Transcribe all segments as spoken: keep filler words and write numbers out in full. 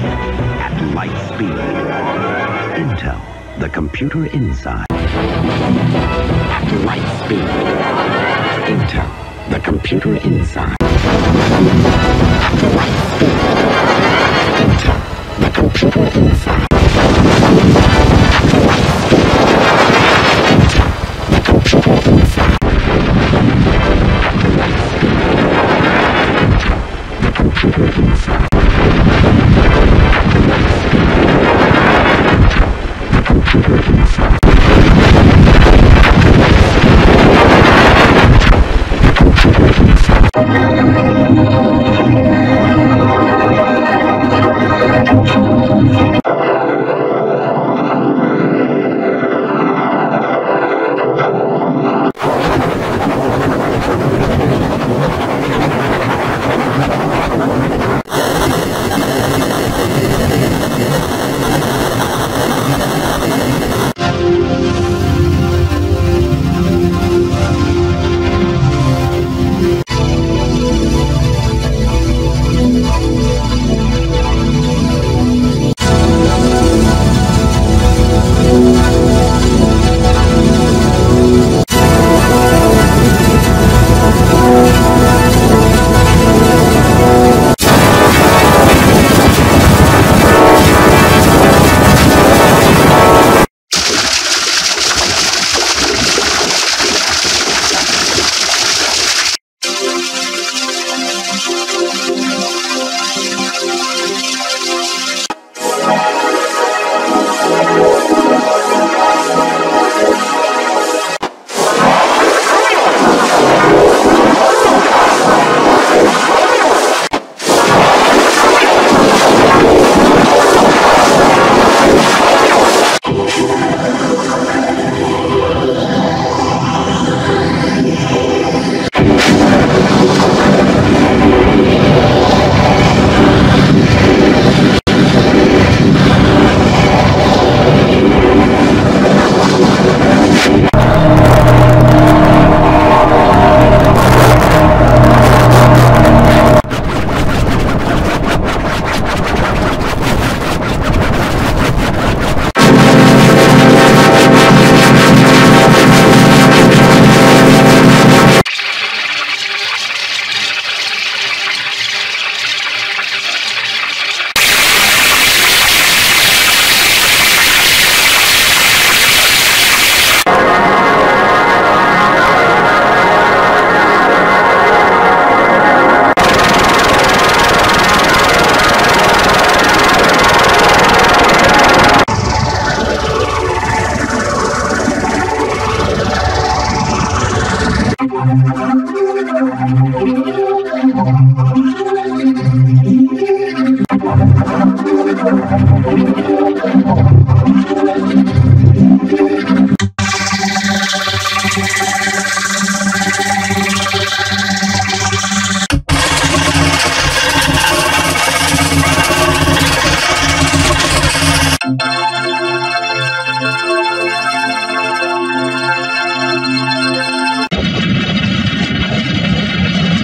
at light speed. Intel, the computer inside. At light speed. Intel, the computer inside. At light speed. Intel, the computer inside. At light speed. Intel, the computer inside. At light speed. Intel, the computer inside. At light speed. Intel, the computer inside. The computer inside.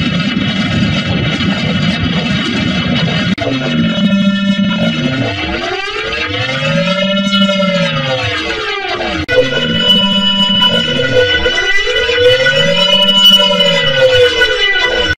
Thank you.